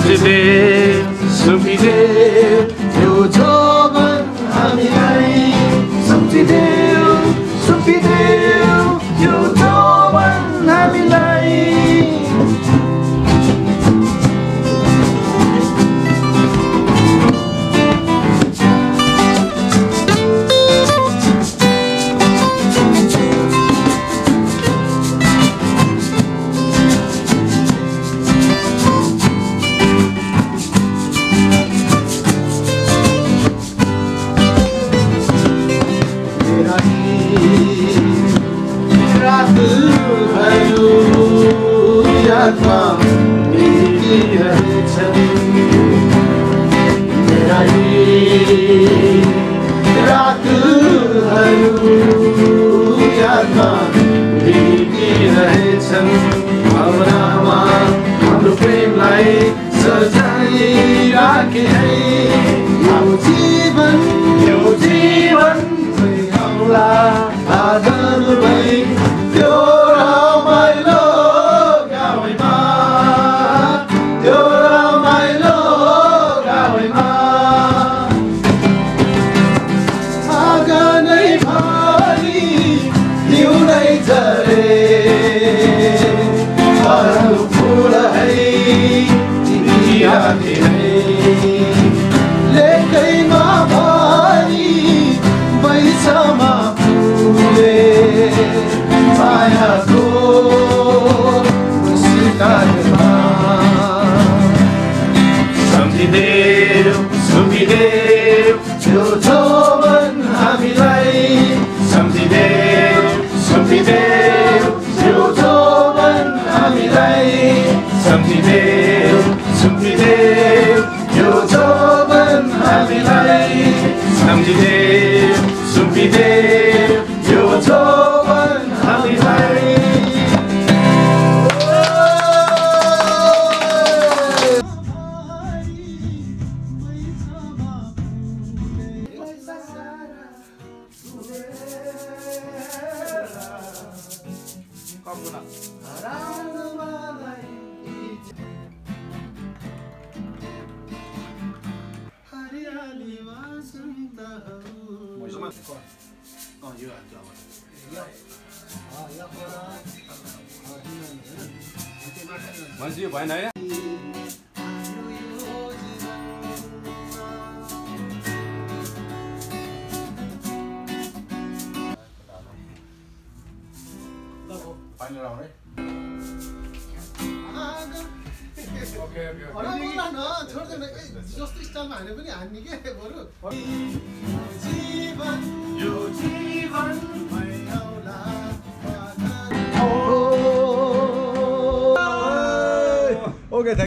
सम्झिदेऊ सुम्पिदेऊ यो जोवन हामीलाई सम्झिदेऊ सुम्पिदेऊ यो जोवन हामीलाई भावनामा हाम्रो प्रेमलाई सजाइराखे है यो जीवन आउला आदर भई त्यो रमाइलो गाउँमा त्यो रमाइलो गाउँमा आँगनै भरि हिउँदै झरे फूल है तिमी आके है लेकैमा भरी बैसमा फुले मायाको सिकारमा सम्झिदेऊ सुम्पिदेऊ यो जोवन हामीलाई सम्झिदेऊ सुम्पिदेऊ यो जोवन हामीलाई सम्झिदेऊ सुम्पिदेऊ यो जोवन हामीलाई सम्झिदेऊ सुम्पिदेऊ यो जोवन हामीलाई मान्छे भएन है पानी लाउने ओके जस्तो स्टाइलमा हाने पनि हान्ने के बरु जीवन यो